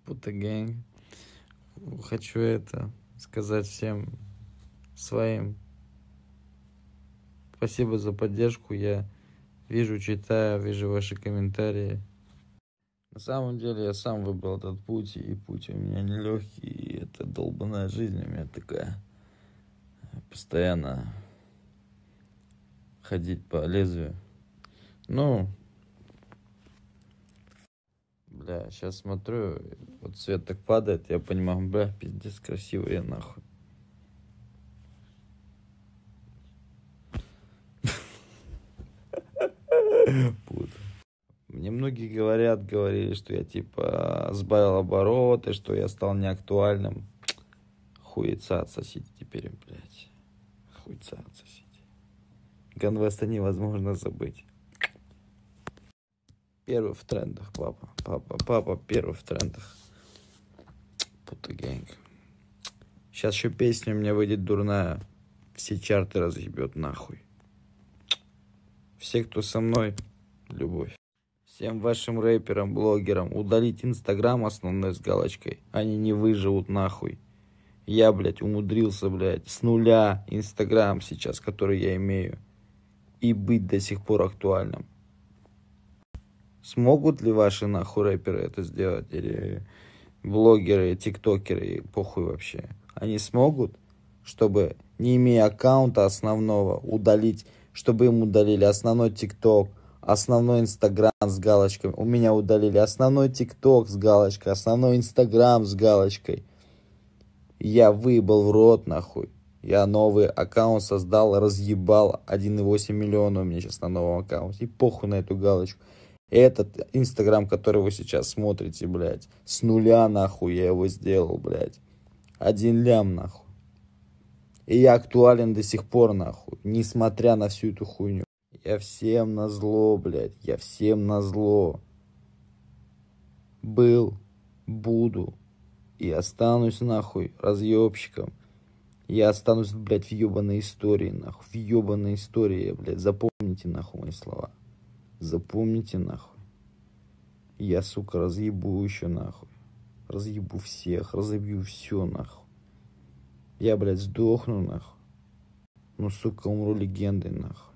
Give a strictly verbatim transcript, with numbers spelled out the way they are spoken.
Puta Gang. Хочу это сказать всем своим. Спасибо за поддержку. Я вижу, читаю, вижу ваши комментарии. На самом деле я сам выбрал этот путь, и путь у меня нелегкий, и это долбаная жизнь у меня такая. Постоянно ходить по лезвию. Ну, бля, сейчас смотрю, вот свет так падает, я понимаю, бля, пиздец, красивый я нахуй. Пут. Мне многие говорят, говорили, что я типа сбавил обороты, что я стал неактуальным. Хуйца отсосите теперь, блядь. Хуйца отсосите. Ганвеста невозможно забыть. Первый в трендах, папа. Папа, папа, первый в трендах. Puta Gang. Сейчас еще песня у меня выйдет дурная. Все чарты разъебет нахуй. Все, кто со мной, любовь. Всем вашим рэперам, блогерам удалить инстаграм основной с галочкой. Они не выживут нахуй. Я, блядь, умудрился, блядь, с нуля инстаграм сейчас, который я имею, и быть до сих пор актуальным. Смогут ли ваши нахуй рэперы это сделать? Или блогеры, тиктокеры, похуй вообще. Они смогут, чтобы, не имея аккаунта основного, удалить, чтобы им удалили основной тикток, основной инстаграм с галочкой. У меня удалили основной тикток с галочкой, основной инстаграм с галочкой. Я выебал в рот нахуй. Я новый аккаунт создал, разъебал. один и восемь миллиона у меня сейчас на новом аккаунте. И похуй на эту галочку. Этот инстаграм, который вы сейчас смотрите, блядь, с нуля нахуй я его сделал, блядь. Один лям нахуй. И я актуален до сих пор нахуй. Несмотря на всю эту хуйню. Я всем назло, блядь. Я всем назло. Был, буду и останусь нахуй разъебщиком. Я останусь, блядь, в ебаной истории нахуй. В ебаной истории, блядь. Запомните нахуй мои слова. Запомните нахуй. Я, сука, разъебу еще нахуй. Разъебу всех, разъебу все нахуй. Я, блядь, сдохну нахуй. Ну, сука, умру легендой нахуй.